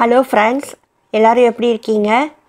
Hello friends, எல்லாரும் எப்படி இருக்கீங்க?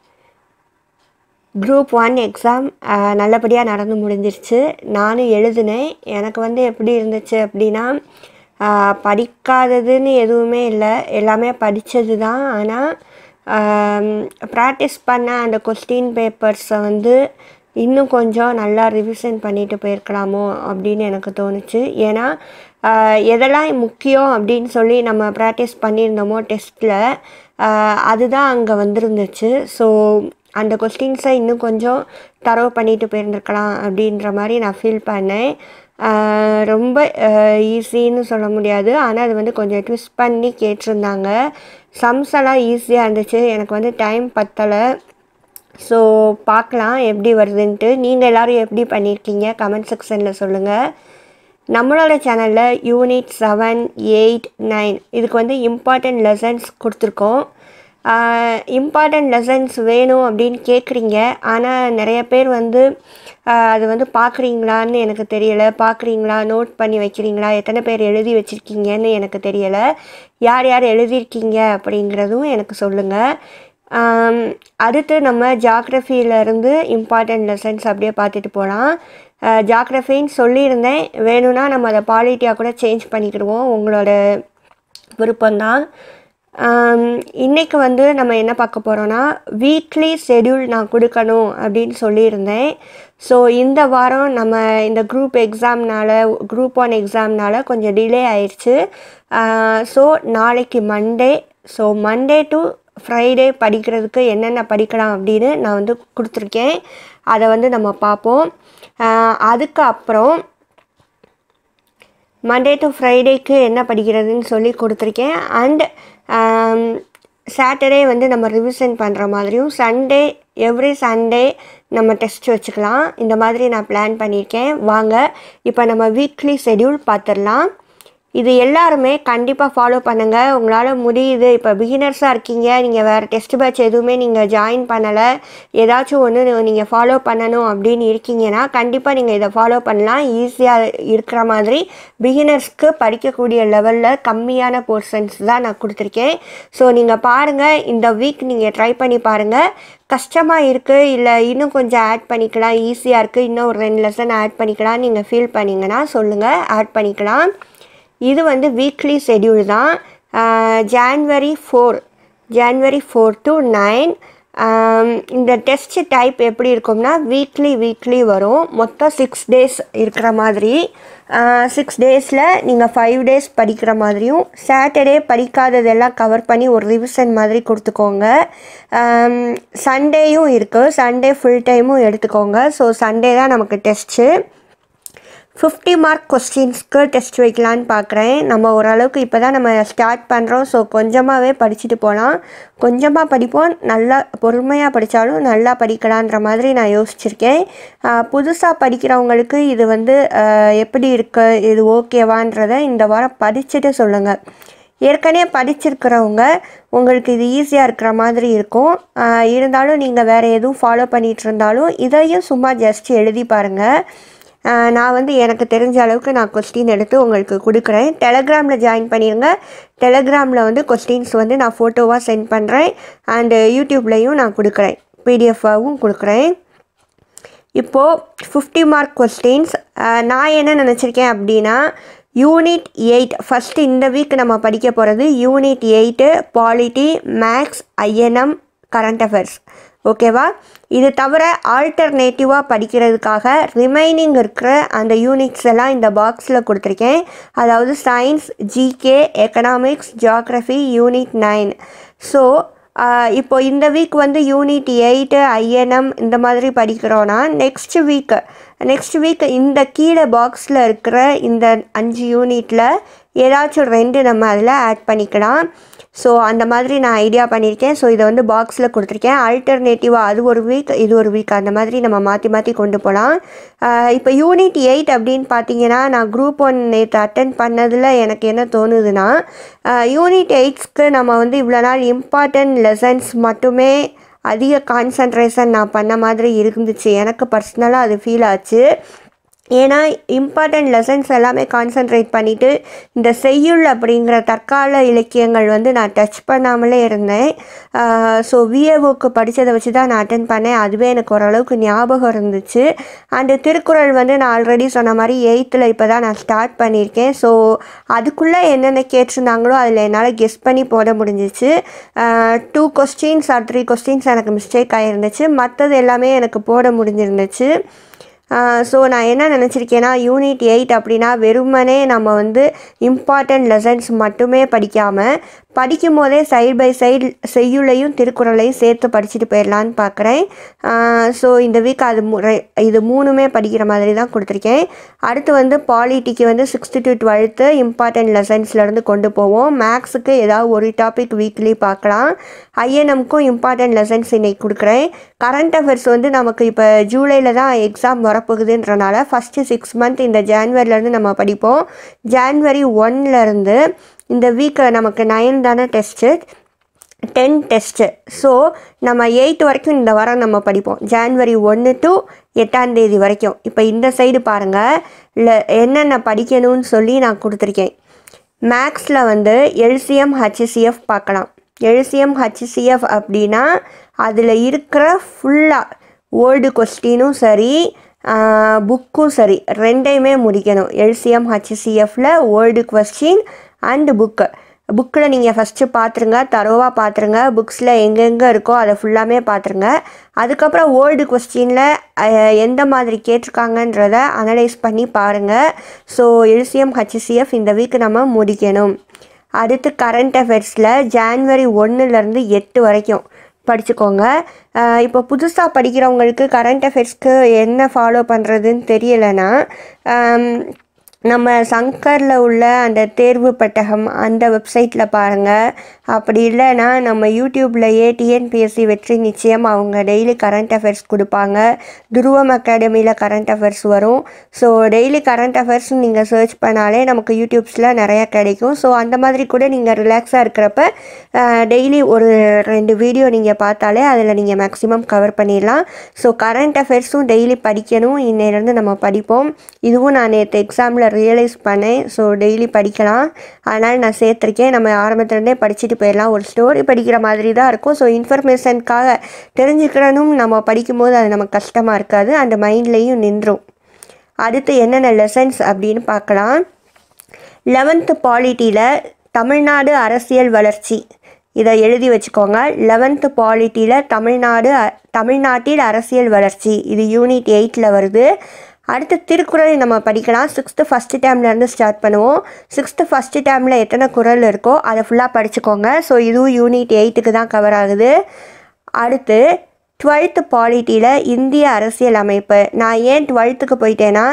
Group 1 எக்ஸாம் நல்லபடியா நடந்து முடிஞ்சிருச்சு. நானும் எழுதினேன். எனக்கு எப்படி இருந்துச்சு அப்படினா படிக்காததுன்னு எதுவுமே இல்ல. எல்லாமே படிச்சது தான். ஆனா பிராக்டீஸ் பண்ண அந்த क्वेश्चन பேப்பர்ஸை இன்னும் கொஞ்சம் நல்லா ரிவிஷன் பண்ணிட்டு போயிருக்கலாமோ அப்படின்னு எனக்கு தோணுச்சு. ஏன்னா எதெல்லாம் முக்கியம் அப்படின்னு சொல்லி நம்ம ப்ராக்டிஸ் பண்ணியிருந்தோமோ டெஸ்ட்டில் அதுதான் அங்கே வந்திருந்துச்சு. ஸோ அந்த கொஸ்டின்ஸை இன்னும் கொஞ்சம் தரவு பண்ணிட்டு போயிருந்துருக்கலாம் அப்படின்ற மாதிரி நான் ஃபீல் பண்ணேன். ரொம்ப ஈஸின்னு சொல்ல முடியாது. ஆனால் அது கொஞ்சம் ட்விஸ்ட் பண்ணி கேட்டிருந்தாங்க. சம்ஸ் எல்லாம் ஈஸியாக இருந்துச்சு. எனக்கு டைம் பத்தலை. ஸோ பார்க்கலாம் எப்படி வருதுன்ட்டு. நீங்கள் எல்லோரும் எப்படி பண்ணியிருக்கீங்க கமெண்ட் செக்ஷனில் சொல்லுங்கள். நம்மளோட சேனலில் யூனிட் 7, 8, 9 இதுக்கு இம்பார்ட்டண்ட் லெசன்ஸ் கொடுத்துருக்கோம். இம்பார்ட்டண்ட் லெசன்ஸ் வேணும் அப்படின்னு கேட்குறீங்க. ஆனால் நிறைய பேர் அது பார்க்குறீங்களான்னு எனக்கு தெரியலை. பார்க்குறீங்களா, நோட் பண்ணி வைக்கிறீங்களா, எத்தனை பேர் எழுதி வச்சுருக்கீங்கன்னு எனக்கு தெரியலை. யார் யார் எழுதியிருக்கீங்க அப்படிங்கிறதும் எனக்கு சொல்லுங்கள். அடுத்து நம்ம ஜாகிரஃபியிலேருந்து இம்பார்ட்டண்ட் லெசன்ஸ் அப்படியே பார்த்துட்டு போகலாம். ஜாகிரஃபின்னு சொல்லியிருந்தேன். வேணும்னா நம்ம அதை பாலிட்டியாக கூட சேஞ்ச் பண்ணிக்கிடுவோம். உங்களோட விருப்பம்தான். இன்றைக்கி நம்ம என்ன பார்க்க போகிறோன்னா வீக்லி ஷெடியூல் நான் கொடுக்கணும் அப்படின்னு சொல்லியிருந்தேன். ஸோ இந்த வாரம் நம்ம இந்த குரூப் 1 எக்ஸாம்னால் கொஞ்சம் டிலே ஆயிடுச்சு. ஸோ நாளைக்கு Monday. So Monday to Friday படிக்கிறதுக்கு என்னென்ன படிக்கலாம் அப்படின்னு நான் கொடுத்துருக்கேன். அதை நம்ம பார்ப்போம். அதுக்கப்புறம் மண்டே டு ஃப்ரைடேக்கு என்ன படிக்கிறதுன்னு சொல்லி கொடுத்துருக்கேன். அண்ட் சாட்டர்டே நம்ம ரிவிஷன் பண்ணுற மாதிரியும், சண்டே எவ்ரி சண்டே நம்ம டெஸ்ட் வச்சுக்கலாம். இந்த மாதிரி நான் பிளான் பண்ணியிருக்கேன். வாங்க இப்போ நம்ம வீக்லி ஷெடியூல் பார்த்துடலாம். இது எல்லாருமே கண்டிப்பாக ஃபாலோ பண்ணுங்கள். உங்களால் முடியுது. இப்போ பிகினர்ஸாக இருக்கீங்க, நீங்கள் வேறு டெஸ்ட் பேட்ச் எதுவுமே நீங்கள் ஜாயின் பண்ணலை, ஏதாச்சும் ஒன்று நீங்கள் ஃபாலோ பண்ணணும் அப்படின்னு இருக்கீங்கன்னா கண்டிப்பாக நீங்கள் இதை ஃபாலோ பண்ணலாம். ஈஸியாக இருக்கிற மாதிரி பிகினர்ஸ்க்கு படிக்கக்கூடிய லெவலில் கம்மியான போர்ஷன்ஸ் தான் நான் கொடுத்துருக்கேன். ஸோ நீங்கள் பாருங்கள், இந்த வீக் நீங்கள் ட்ரை பண்ணி பாருங்கள். கஷ்டமாக இருக்குது, இல்லை இன்னும் கொஞ்சம் ஆட் பண்ணிக்கலாம், ஈஸியாக இருக்குது, இன்னும் ஒரு 2 லெசன் ஆட் பண்ணிக்கலாம் நீங்கள் ஃபீல் பண்ணிங்கன்னா சொல்லுங்கள், ஆட் பண்ணிக்கலாம். இது வீக்லி ஷெடியூல் தான். January 4 to 9 இந்த டெஸ்ட் டைப் எப்படி இருக்கும்னா வீக்லி வரும். மொத்தம் 6 டேஸ் இருக்கிற மாதிரி. 6 டேஸில் நீங்கள் 5 டேஸ் படிக்கிற மாதிரியும், சாட்டர்டே படிக்காததெல்லாம் கவர் பண்ணி ஒரு ரிவிஷன் மாதிரி கொடுத்துக்கோங்க. சண்டேயும் இருக்குது, சண்டே ஃபுல் டைமும் எடுத்துக்கோங்க. ஸோ சண்டே தான் நமக்கு டெஸ்ட்டு. 50 மார்க் கொஸ்டின்ஸ்க்கு டெஸ்ட் வைக்கலான்னு பார்க்குறேன். நம்ம ஓரளவுக்கு இப்போ தான் நம்ம ஸ்டார்ட் பண்ணுறோம். ஸோ கொஞ்சமாகவே படிச்சுட்டு போகலாம். கொஞ்சமாக படிப்போம், நல்லா பொறுமையாக படித்தாலும் நல்லா படிக்கலான்ற மாதிரி நான் யோசிச்சுருக்கேன். புதுசாக படிக்கிறவங்களுக்கு இது எப்படி இருக்கு, இது ஓகேவான்றதை இந்த வாரம் படிச்சுட்டு சொல்லுங்கள். ஏற்கனவே படிச்சிருக்கிறவங்க உங்களுக்கு இது ஈஸியாக இருக்கிற மாதிரி இருக்கும். இருந்தாலும் நீங்கள் வேறு எதுவும் ஃபாலோ பண்ணிகிட்டு இருந்தாலும் இதையும் சும்மா ஜஸ்ட் எழுதி பாருங்கள். நான் எனக்கு தெரிஞ்ச அளவுக்கு நான் கொஸ்டின் எடுத்து உங்களுக்கு கொடுக்குறேன். டெலகிராமில் ஜாயின் பண்ணிடுங்க. டெலகிராமில் கொஸ்டின்ஸ் நான் ஃபோட்டோவாக சென்ட் பண்ணுறேன். அண்டு யூடியூப்லேயும் நான் கொடுக்குறேன், பிடிஎஃபாகவும் கொடுக்குறேன். இப்போது 50 மார்க் கொஸ்டின்ஸ் நான் என்ன நினச்சிருக்கேன் அப்படின்னா யூனிட் 8 ஃபஸ்ட்டு இந்த வீக் நம்ம படிக்க போகிறது unit 8 polity, maths, INM, current affairs. ஓகேவா? இது தவிர ஆல்டர்னேட்டிவாக படிக்கிறதுக்காக ரிமைனிங் இருக்கிற அந்த யூனிட்ஸ் எல்லாம் இந்த பாக்ஸில் கொடுத்துருக்கேன். அதாவது science, GK, economics, geography, unit 9. So இப்போ இந்த வீக் யூனிட் 8 ஐஎன்எம் இந்த மாதிரி படிக்கிறோன்னா நெக்ஸ்ட் வீக் இந்த கீழே பாக்ஸில் இருக்கிற இந்த 5 யூனிட்டில் ஏதாச்சும் 2 நம்ம அதில் ஆட் பண்ணிக்கலாம். ஸோ அந்த மாதிரி நான் ஐடியா பண்ணியிருக்கேன். ஸோ இதை பாக்ஸில் கொடுத்துருக்கேன். ஆல்டர்னேட்டிவாக அது ஒரு வீக், இது ஒரு வீக், அந்த மாதிரி நம்ம மாற்றி கொண்டு போகலாம். இப்போ யூனிட் 8 அப்படின்னு பார்த்தீங்கன்னா நான் குரூப் 1 நேற்று அட்டன் பண்ணதில் எனக்கு என்ன தோணுதுன்னா யூனிட் 8க்கு நம்ம இவ்வளோ நாள் இம்பார்ட்டண்ட் லெசன்ஸ் மட்டுமே அதிக கான்சன்ட்ரேஷன் நான் பண்ண மாதிரி இருந்துச்சு. எனக்கு பர்சனலாக அது ஃபீல் ஆச்சு. ஏன்னா இம்பார்ட்டண்ட் லெசன்ஸ் எல்லாமே கான்சென்ட்ரேட் பண்ணிவிட்டு இந்த செய்யுள் அப்படிங்கிற தற்கால இலக்கியங்கள் வந்து நான் டச் பண்ணாமலே இருந்தேன். ஸோ விஏஓக்கு படித்ததை வச்சு தான் நான் அட்டென்ட் பண்ணேன். அதுவே எனக்கு ஓரளவுக்கு ஞாபகம் இருந்துச்சு. அண்டு திருக்குறள் வந்து நான் ஆல்ரெடி சொன்ன மாதிரி 8th இப்போ தான் நான் ஸ்டார்ட் பண்ணியிருக்கேன். ஸோ அதுக்குள்ளே என்னென்ன கேட்டிருந்தாங்களோ அதில் என்னால் கெஸ் பண்ணி போட முடிஞ்சிச்சு. 2 questions or 3 questions எனக்கு மிஸ்டேக் ஆகிருந்துச்சு. மற்றது எல்லாமே எனக்கு போட முடிஞ்சிருந்துச்சு. ஸோ நான் என்ன நினச்சிருக்கேன்னா யூனிட் 8 அப்படின்னா வெறுமனே நம்ம வந்து இம்பார்ட்டண்ட் லெசன்ஸ் மட்டுமே படிக்காமல் படிக்கும் போதே சைடு பை சைடு செய்யுளையும் திருக்குறளையும் சேர்த்து படிச்சுட்டு போயிடலான்னு பார்க்குறேன். ஸோ இந்த வீக் இது 3மே படிக்கிற மாதிரி தான் கொடுத்துருக்கேன். அடுத்து வந்து பாலிட்டிக்கு வந்து 6th to 12th இம்பார்ட்டண்ட் லெசன்ஸ்லேருந்து கொண்டு போவோம். மேக்ஸுக்கு ஏதாவது ஒரு டாபிக் வீக்லி பார்க்கலாம். ஐஎன்எம்க்கும் இம்பார்ட்டண்ட் லெசன்ஸ் இன்றைக்கி கொடுக்குறேன். கரண்ட் அஃபேர்ஸ் வந்து நமக்கு இப்போ ஜூலையில் தான் எக்ஸாம் வரப்போகுதுன்றனால ஃபஸ்ட்டு 6 month இந்த ஜான்வரிலேருந்து நம்ம படிப்போம். ஜான்வரி 1லேருந்து இந்த வீக்கு நமக்கு 9 தானே டெஸ்ட்டு, 10 டெஸ்ட்டு. ஸோ நம்ம 8 வரைக்கும் இந்த வாரம் நம்ம படிப்போம். ஜான்வரி 1 to 8ஆம் தேதி வரைக்கும். இப்போ இந்த சைடு பாருங்கள், இல்லை என்னென்ன படிக்கணும்னு சொல்லி நான் கொடுத்துருக்கேன். மேக்ஸில் வந்து எல்சிஎம் ஹச்சிசிஎஃப் பார்க்கலாம். எல்சிஎம் ஹச்சிசிஎஃப் அப்படின்னா அதில் இருக்கிற ஃபுல்லாக ஓல்டு கொஸ்டினும் சரி புக்கும் சரி ரெண்டையுமே முடிக்கணும். எல்சிஎம் ஹச்சிசிஎஃப்பில் ஓல்டு கொஸ்டின் அண்டு புக்கில் நீங்கள் ஃபஸ்ட்டு பார்த்துருங்க, தரோவாக பார்த்துருங்க. புக்ஸில் எங்கெங்கே இருக்கோ அதை ஃபுல்லாமே பார்த்துருங்க. அதுக்கப்புறம் ஓல்டு கொஸ்டினில் எந்த மாதிரி கேட்டிருக்காங்கன்றதை அனலைஸ் பண்ணி பாருங்கள். ஸோ எல்சிஎம் ஹச்சிசிஎஃப் இந்த வீக் நம்ம முடிக்கணும். அடுத்து கரண்ட் அஃபேர்ஸில் ஜான்வரி 1லேருந்து 8 வரைக்கும் படிச்சுக்கோங்க. இப்போ புதுசாக படிக்கிறவங்களுக்கு கரண்ட் அஃபேர்ஸ்க்கு என்ன ஃபாலோ பண்ணுறதுன்னு தெரியலைன்னா நம்ம சங்கரில் உள்ள அந்த தேர்வு பெட்டகம் அந்த வெப்சைட்டில் பாருங்கள். அப்படி இல்லைன்னா நம்ம யூடியூப்லேயே டிஎன்பிஎஸ்சி வெற்றி நிச்சயம் அவங்க டெய்லி கரண்ட் அஃபேர்ஸ் கொடுப்பாங்க. துருவம் அகாடமியில் கரண்ட் அஃபேர்ஸ் வரும். ஸோ டெய்லி கரண்ட் அஃபேர்ஸ்னு நீங்கள் சர்ச் பண்ணாலே நமக்கு யூடியூப்ஸில் நிறையா கிடைக்கும். ஸோ அந்த மாதிரி கூட நீங்கள் ரிலாக்ஸாக இருக்கிறப்ப டெய்லி ஒரு 2 வீடியோ நீங்கள் பார்த்தாலே அதில் நீங்கள் மேக்ஸிமம் கவர் பண்ணிடலாம். ஸோ கரண்ட் அஃபேர்ஸும் டெய்லி படிக்கணும். இன்னையிலேருந்து நம்ம படிப்போம். இதுவும் நான் நேற்று எக்ஸாமில் ரியலைஸ் பண்ணேன். ஸோ டெய்லி படிக்கலாம், அதனால் நான் சேர்த்துருக்கேன். நம்ம ஆரம்பத்துலேருந்தே படிச்சுட்டு போயிடலாம். ஒரு ஸ்டோரி படிக்கிற மாதிரி தான் இருக்கும். ஸோ இன்ஃபர்மேஷனுக்காக தெரிஞ்சுக்கிறனும் நம்ம படிக்கும்போது அது நமக்கு கஷ்டமாக இருக்காது, அந்த மைண்ட்லேயும் நின்றும். அடுத்து என்னென்ன லெசன்ஸ் அப்படின்னு பார்க்கலாம். 11th பாலிட்டியில் தமிழ்நாடு அரசியல் வளர்ச்சி இதை எழுதி வச்சுக்கோங்க. 11th பாலிட்டியில் தமிழ்நாட்டில் அரசியல் வளர்ச்சி இது யூனிட் 8ல் வருது. அடுத்து திருக்குறள் நம்ம படிக்கலாம். 6th ஃபஸ்ட்டு டேர்ம்லேருந்து ஸ்டார்ட் பண்ணுவோம். 6th ஃபஸ்ட்டு டேர்மில் எத்தனை குறள் இருக்கோ அதை ஃபுல்லாக படிச்சுக்கோங்க. ஸோ இதுவும் யூனிட் 8க்கு தான் கவர் ஆகுது. அடுத்து 12th பாலிட்டியில் இந்திய அரசியல் அமைப்பு. நான் ஏன் 12க்கு போயிட்டேன்னா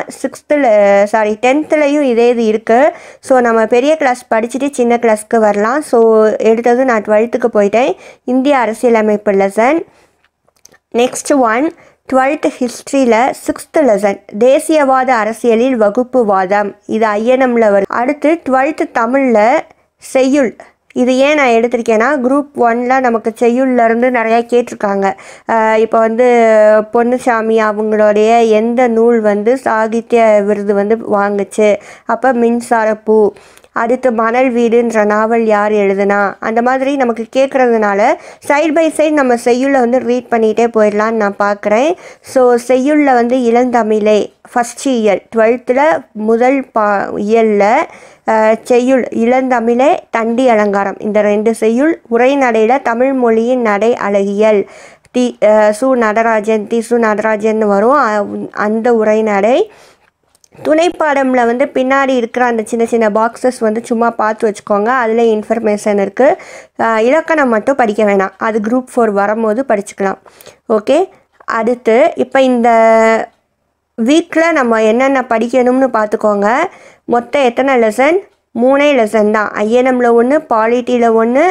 10thலையும் இதே இது இருக்குது. ஸோ நம்ம பெரிய கிளாஸ் படிச்சுட்டு சின்ன கிளாஸ்க்கு வரலாம். ஸோ எடுத்தது நான் 12க்கு போயிட்டேன். இந்திய அரசியல் அமைப்பு லெசன். நெக்ஸ்ட் ஒன் 12th ஹிஸ்ட்ரியில் 6th லெசன் தேசியவாத அரசியலில் வகுப்புவாதம் இது ஐஎன்எம்மில் வரும். அடுத்து 12th தமிழில் செய்யுள். இது ஏன் நான் எடுத்திருக்கேன்னா குரூப் 1ல் நமக்கு செய்யுள்லேருந்து நிறையா கேட்டிருக்காங்க. இப்போ வந்து பொன்னுசாமி அவங்களுடைய எந்த நூல் வந்து சாகித்ய விருது வந்து வாங்குச்சு, அப்போ மின்சாரப்பூ. அடுத்து மணல் வீடுன்ற நாவல் யார் எழுதுனா, அந்த மாதிரி நமக்கு கேட்குறதுனால சைட் பை சைடு நம்ம செய்யுளை வந்து ரீட் பண்ணிகிட்டே போயிடலான்னு நான் பார்க்குறேன். ஸோ செய்யுளில் வந்து இளந்தமிழே ஃபஸ்ட்டு இயல் 12th முதல் இயலில் செய்யுள் இளந்தமிழே தண்டி அலங்காரம் இந்த 2 செய்யுள். உரைநடையில் தமிழ் மொழியின் நடை அழகியல் சு நடராஜன் வரும் அந்த உரைநடை. துணைப்பாடமில் வந்து பின்னாடி இருக்கிற அந்த சின்ன சின்ன பாக்ஸஸ் வந்து சும்மா பார்த்து வச்சுக்கோங்க, அதில் இன்ஃபர்மேஷன் இருக்குது. இலக்கணம் மட்டும் படிக்க வேணாம், அது குரூப் 4 வரும்போது படிச்சுக்கலாம். ஓகே. அடுத்து இப்போ இந்த வீக்கில் நம்ம என்னென்ன படிக்கணும்னு பார்த்துக்கோங்க. மொத்தம் எத்தனை லெசன்? 3 லெசன் தான். ஐஎன்எம்மில் 1, பாலிட்டியில் 1,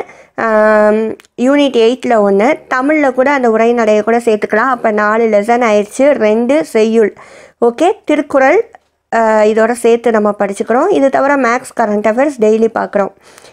யூனிட் 8ல் 1, தமிழில் கூட அந்த உரைநடையை கூட சேர்த்துக்கலாம். அப்போ 4 லெசன் ஆயிடுச்சு. 2 செய்யுள். ஓகே. திருக்குறள் இதோட சேர்த்து நம்ம படிச்சுக்கிறோம். இது தவிர மேக்ஸ் கரண்ட் அஃபேர்ஸ் டெய்லி பார்க்குறோம்.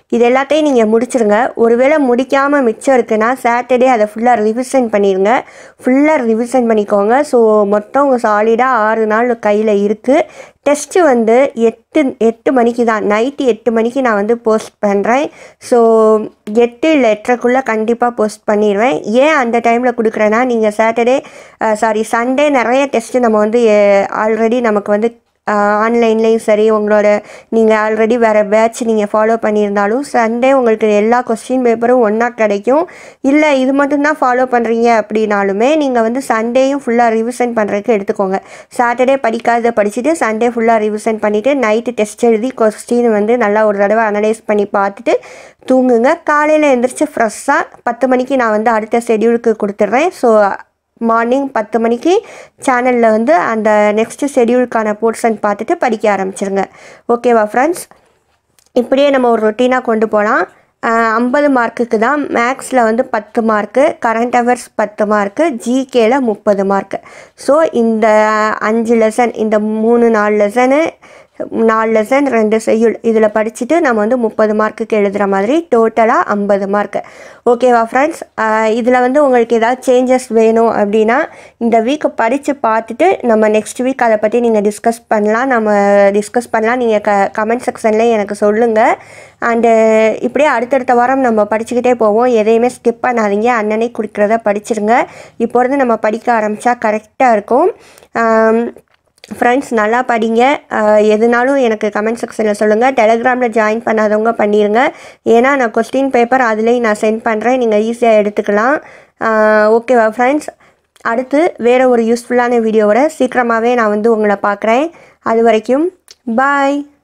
இது எல்லாத்தையும் நீங்கள் முடிச்சிருங்க. ஒருவேளை முடிக்காமல் மிச்சம் இருக்குன்னா சாட்டர்டே அதை ஃபுல்லாக ரிவிஷன் பண்ணிடுங்க. ஃபுல்லாக ரிவிஷன் பண்ணிக்கோங்க. ஸோ மொத்தம் உங்கள் சாலிடாக 6 நாள் கையில் இருக்குது. டெஸ்ட்டு வந்து 8 மணிக்கு தான், நைட்டு 8 மணிக்கு நான் வந்து போஸ்ட் பண்ணுறேன். ஸோ 8 இல்லை 8:30க்குள்ளே கண்டிப்பாக போஸ்ட் பண்ணிடுவேன். ஏன் அந்த டைமில் கொடுக்குறேன்னா, நீங்கள் சண்டே நிறைய டெஸ்ட்டு நம்ம வந்து ஆல்ரெடி நமக்கு வந்து ஆன்லைன்லேயும் சரி, நீங்கள் ஆல்ரெடி வேறு பேட்ச் நீங்கள் ஃபாலோ பண்ணியிருந்தாலும் சண்டே உங்களுக்கு எல்லா கொஸ்டின் பேப்பரும் ஒன்றா கிடைக்கும். இல்லை இது மட்டும்தான் ஃபாலோ பண்ணுறீங்க அப்படின்னாலுமே நீங்கள் வந்து சண்டேயும் ஃபுல்லாக ரிவிஷன் பண்ணுறதுக்கு எடுத்துக்கோங்க. சாட்டர்டே படிக்காத படிச்சுட்டு சண்டே ஃபுல்லாக ரிவிஷன் பண்ணிவிட்டு நைட்டு டெஸ்ட் எழுதி கொஸ்டின் வந்து நல்லா ஒரு தடவை அனலைஸ் பண்ணி பார்த்துட்டு தூங்குங்க. காலையில் எழுந்திரிச்சு ஃப்ரெஷ்ஷாக 10 மணிக்கு நான் வந்து அடுத்த ஷெடியூலுக்கு கொடுத்துட்றேன். ஸோ மார்னிங் 10 மணிக்கு சேனலில் வந்து அந்த நெக்ஸ்ட்டு ஷெடியூலுக்கான போர்ஷன் பார்த்துட்டு படிக்க ஆரம்பிச்சிருங்க. ஓகேவா ஃப்ரெண்ட்ஸ்? இப்படியே நம்ம ஒரு ரொட்டீனாக கொண்டு போகலாம். 50 மார்க்குக்கு தான். மேக்ஸில் வந்து 10 மார்க்கு, கரண்ட் அவர்ஸ் 10 மார்க்கு, ஜிகேல 30 மார்க்கு. ஸோ இந்த 5 லெசன், இந்த 3-4 லெசனு, 4 லெசன் 2 ஷெட்யூல் இதில் படிச்சுட்டு நம்ம வந்து 30 மார்க்குக்கு எழுதுகிற மாதிரி டோட்டலாக 50 மார்க்கு. ஓகேவா ஃப்ரெண்ட்ஸ்? இதில் வந்து உங்களுக்கு ஏதாவது சேஞ்சஸ் வேணும் அப்படின்னா இந்த வீக்கை படித்து பார்த்துட்டு நம்ம நெக்ஸ்ட் வீக் அதை பற்றி நீங்கள் டிஸ்கஸ் பண்ணலாம். நீங்கள் கமெண்ட் செக்ஷனில் எனக்கு சொல்லுங்கள். அண்டு இப்படியே அடுத்தடுத்த வாரம் நம்ம படிச்சுக்கிட்டே போவோம். எதையுமே ஸ்கிப் பண்ணாதீங்க. அன்னன்னைக்கு கொடுக்குறத படிச்சிருங்க. இப்போ இருந்து நம்ம படிக்க ஆரம்பித்தா கரெக்டாக இருக்கும். ஃப்ரெண்ட்ஸ் நல்லா படிங்க. எதுனாலும் எனக்கு கமெண்ட் செக்ஷனில் சொல்லுங்கள். டெலிகிராமில் ஜாயின் பண்ணாதவங்க பண்ணிடுங்க. ஏன்னா நான் கொஸ்டின் பேப்பர் அதுலேயும் நான் சென்ட் பண்ணுறேன். நீங்கள் ஈஸியாக எடுத்துக்கலாம். ஓகேவா ஃப்ரெண்ட்ஸ்? அடுத்து வேறு ஒரு யூஸ்ஃபுல்லான வீடியோவோட சீக்கிரமாகவே நான் வந்து உங்களை பார்க்குறேன். அது வரைக்கும் பாய்.